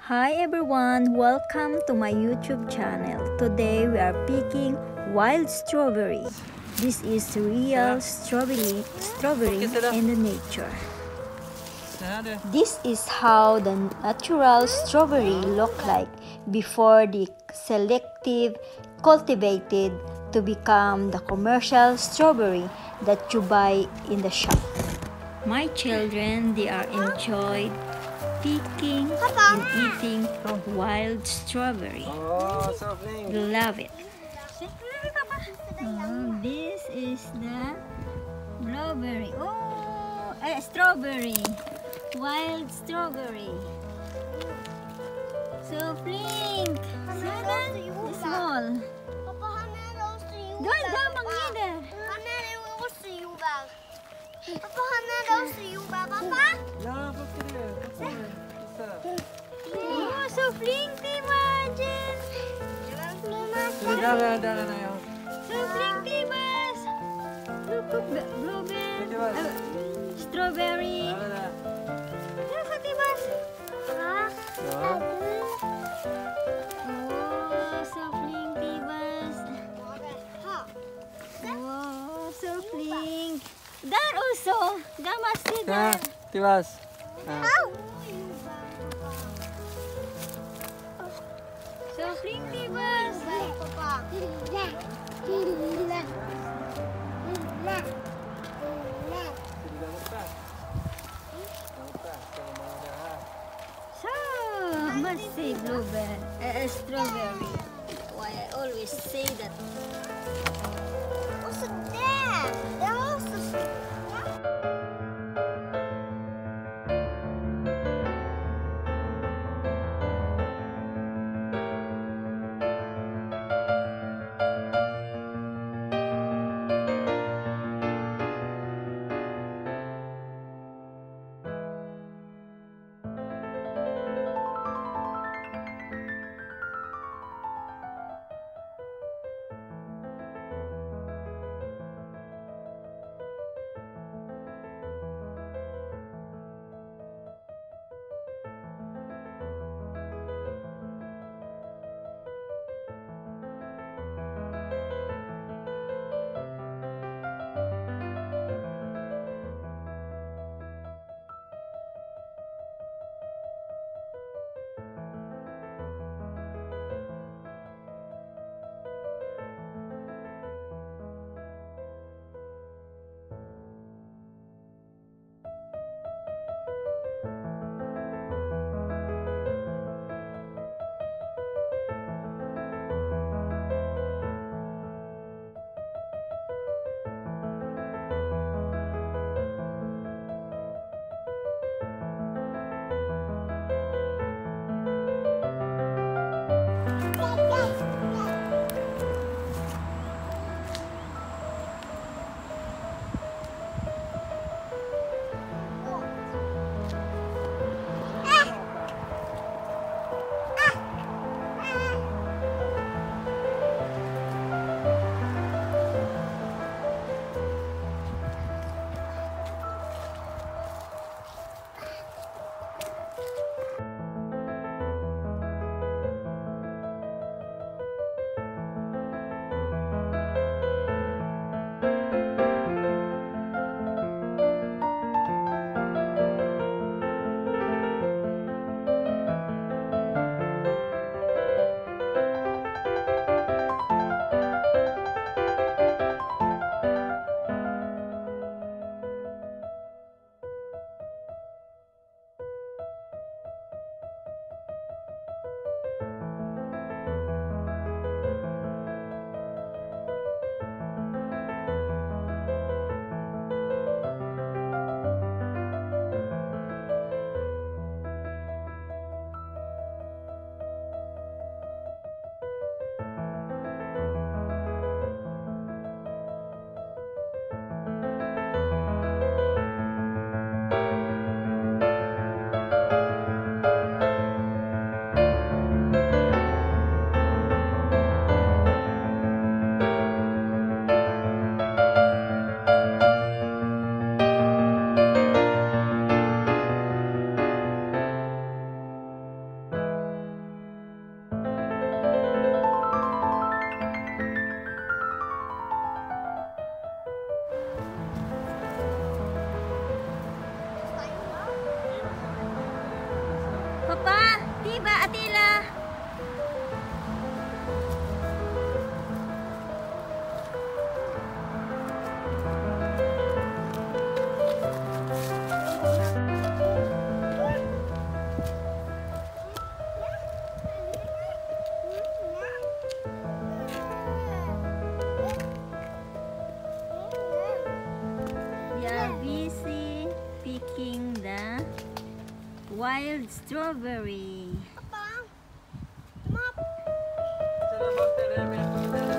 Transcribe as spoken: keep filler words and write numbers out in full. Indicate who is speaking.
Speaker 1: Hi everyone, welcome to my YouTube channel. Today we are picking wild strawberry. This is real strawberry, strawberry in the nature. This is how the natural strawberry look like before the selective cultivated to become the commercial strawberry that you buy in the shop. My children, they are enjoyed picking and eating wild strawberry.
Speaker 2: Oh, so
Speaker 1: Love it. Oh, this is the blueberry. Oh, eh, strawberry. Wild strawberry. So pink. So small. Doon, gamang yun.
Speaker 3: Papa, 하나 더 쓰요, Papa.
Speaker 2: Ja, vad ska du göra?
Speaker 1: Oh, so plenty, Margin.
Speaker 2: Där, där, där, där, ja.
Speaker 1: So plenty, Bas. Look, blueberry. Uh, strawberry.
Speaker 2: Där, där.
Speaker 1: Look at it, Bas.
Speaker 2: Ja.
Speaker 1: Oh, so plenty, Bas. Oh, so plenty. There also. Gamas
Speaker 2: Ja,
Speaker 1: there.
Speaker 2: Tivas. Ja.
Speaker 1: So plenty, Bas. So, must say blueberry, uh, strawberry. Why I always say that.
Speaker 3: What's that? That was the
Speaker 1: wild strawberry.
Speaker 3: Pappa, kom op.
Speaker 2: Sen har man ställt det med.